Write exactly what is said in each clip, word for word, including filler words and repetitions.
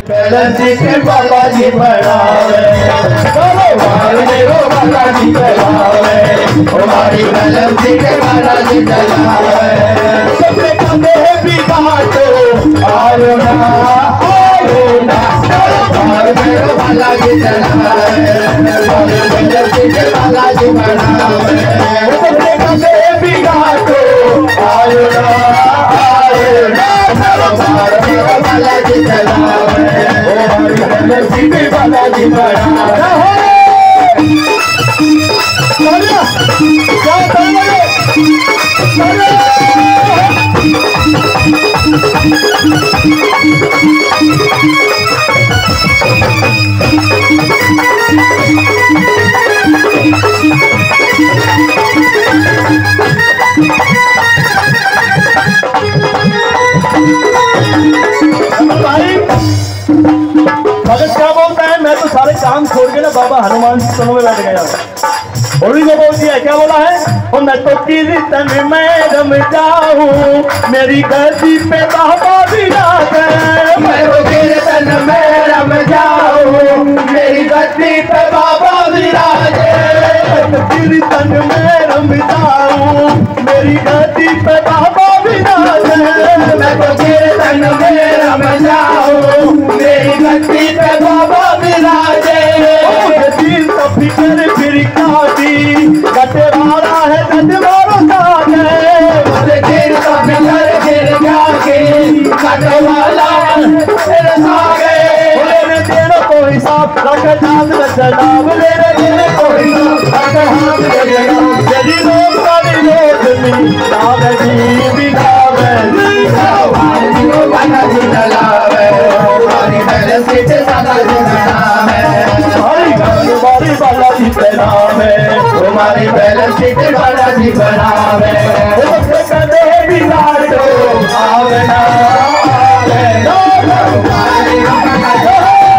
Balance sheet बाबा जी बनावे, कारोबार मेरो बाबा जी चलावे, हमारी बैलेंस शीट बाबा जी चलावे। सबसे कंधे भी बाटो आओ ना आओ ना, कारोबार मेरो बाबा जी चलावे, हमारी बैलेंस शीट बाबा जी बनावे। सबसे कंधे भी बाटो आओ ना आओ ना, कारोबार मेरो बाबा जी चलावे, बैलेंस शीट बाबा जी बनावे। भगत क्या बोलता है, मैं तो सारे काम छोड़ के ना बाबा हनुमान जी में बैठ गया। होली को बोल दिया, क्या बोला है, और मैं तो कीर्तन में रम जाऊं, मेरी गद्दी पे बाबा विराज, मैं तो कीर्तन में रम जाऊं, मेरी गद्दी पे बाबा विराज, कीर्तन में रम जाऊं, मेरी गद्दी पे बाबा विराज, मैं तो कीर्तन में रम जाऊं, मेरी गद्दी पे बाबा विराजे। दिल तो फिकर फिर काटी गटे मारा है गट मारो सागे, दिल तो फिकर फिर काटी गटे वाला तेरे सागे, मेरे दिल को हिसाब रख जात जनाब, मेरे दिल को हिसाब रख हाथ जनाब, यदि लोग सारी लोग लावे जी बिगावे, हमारी बाला जी चलावे, हमारी बैलेंस शीट बाला जी बनावे, हमारी हमारी बाला जी बनावे, हमारी बैलेंस शीट बाला जी बनावे। सबसे कदे भी लाडो आवे ना आवे ना, हमारी बाला जी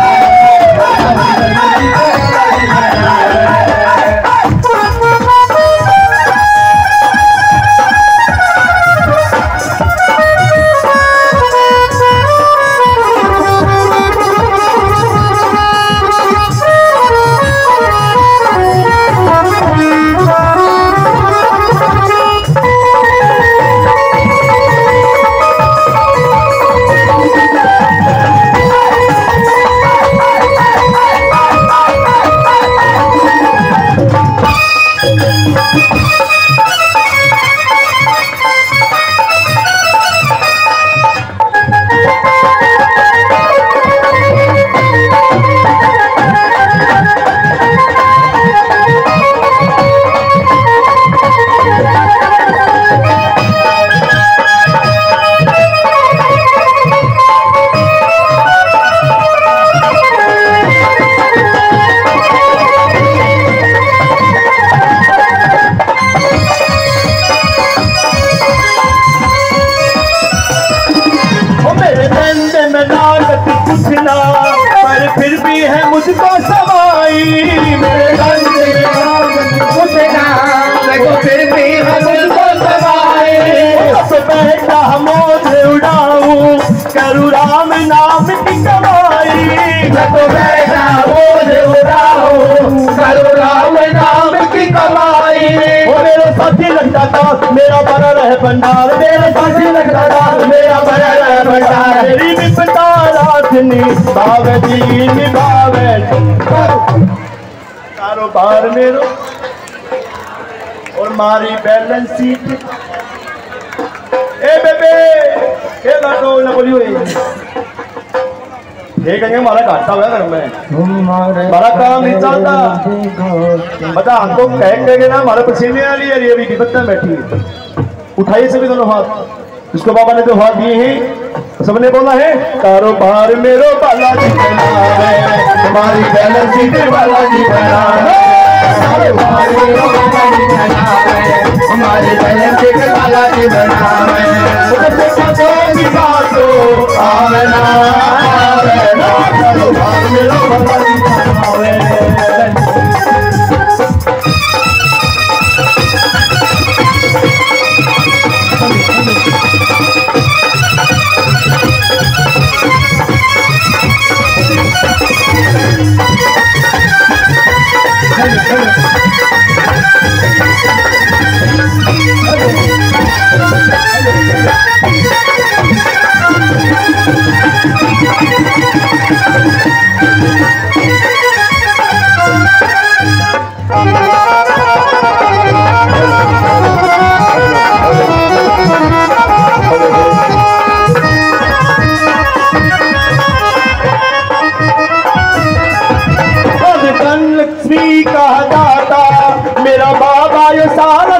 पर फिर भी है मुझको सवाई, मेरे गंज में कुछ ना देखो फिर भी है मुझको सवाई, तो बैठा मोझे उड़ाऊं करूँ राम नाम की कमाई, मैं तो बैठा मोझे उड़ाऊं करूँ राम नाम की कमाई। वो मेरे साथी लगता था मेरा बड़ा रहे भंडार, मेरे साथी लगता था मेरा बड़ा रहे भंडार, मेरी विपदा राधनी भावे जी निभावे, कारोबार मेरो और मारी बैलेंस शीट। ए बेबे ये लाडो ना बोलियो, ये कहेंगे हमारा घाटा हुआ घर में, हमारा काम नहीं चलता, बता हमको कह कहेंगे ना हमारे पसीने आ रही है, ये अभी विपत्ता बैठी, उठाइए सभी दोनों हाथ, जिसको बाबा ने तो हाथ दिए हैं सबने बोला है, कारोबार मेरो बाला जी बनावे, हमारी बैलेंस शीट बाला जी बनावे, कारोबार मेरो बाला जी बनावे, हमारी बैलेंस शीट बाला जी बनावे, सबसे कदों की बातों आवे ना आवे ना, कारोबार मेरो बाला जी बनावे।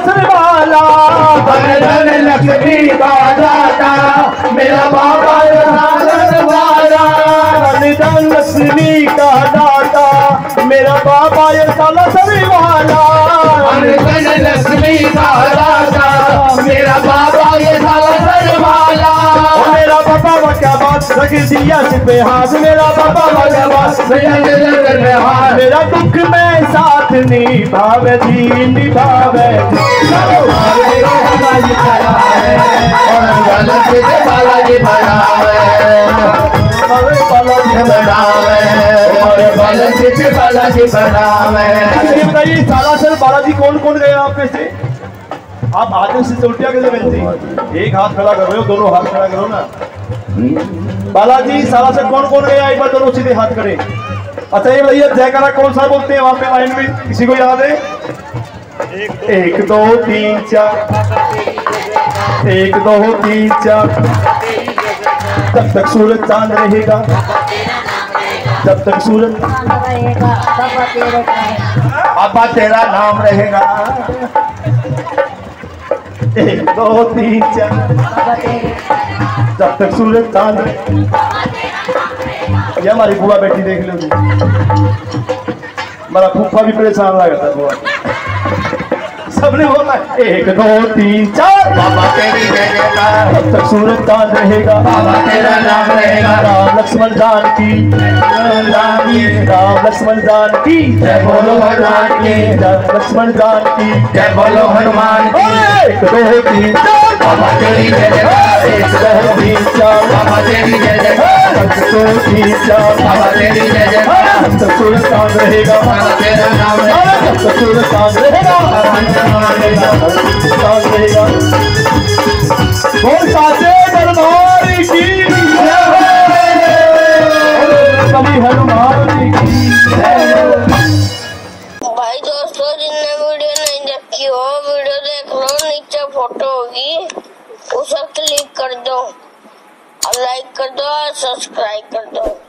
सरवाला, धन धन लक्ष्मी का दाता मेरा बाबा सरवाला, धन धन लक्ष्मी का दाता मेरा बाबा ये साला सरवाला, धन धन लक्ष्मी का दाता मेरा बाबा ये साला सरवाला। मेरा बाबा का क्या बात रख दिया सिर पे हाथ, मेरा बाबा का क्या बात हाथ, मेरा दुख में साथ निभावे जी निभावे बालाजी बालाजी बालाजी बताइए सालासर बालाजी कौन कौन गए आपके से? आप आदमी से उल्टिया कैसे बनती? एक हाथ खड़ा कर रहे हो, दोनों हाथ खड़ा करो ना। बालाजी सालासर कौन कौन गया? एक बार दोनों सीधे हाथ करें। अच्छा ये भैया जयकारा कौन सा बोलते हैं वहां पे लाइन में, किसी को याद है? एक दो तीन चार, एक दो तीन चार, जब तक सूरज चांद रहेगा, जब तक सूरज बाबा तेरा नाम रहेगा। एक दो तीन चार, जब तक सूरज चांद, ये हमारी बुआ बेटी देख लो, हमारा फूफा भी परेशान लगा था बुआ। सबने बोला एक दो तीन चार, बाबा तेरी जयकार, जब तक सूरज चांद रहेगा, बाबा तेरा नाम रहेगा। राम लक्ष्मण जान की, राम लक्ष्मण जान की जय बोलो हनुमान की, राम लक्ष्मण जान की जय बोलो हनुमान की। एक दो तीन चार, बाबा तेरी जयकार, एक दो तीन चार, बाबा तेरी जयकार, जब तक दो तीन चार, बाबा तेरी जयकार, जब तक सूरज चांद रहेगा, बाबा तेरा नाम रहेगा, जब तक सूरज चांद रहेगा, बोल साचे दरबार की कभी हनुमान की। भाई दोस्तों जिनने वीडियो नहीं देखी हो वीडियो देख लो, नीचे फोटो होगी उसे क्लिक कर दो और लाइक कर दो और सब्सक्राइब कर दो।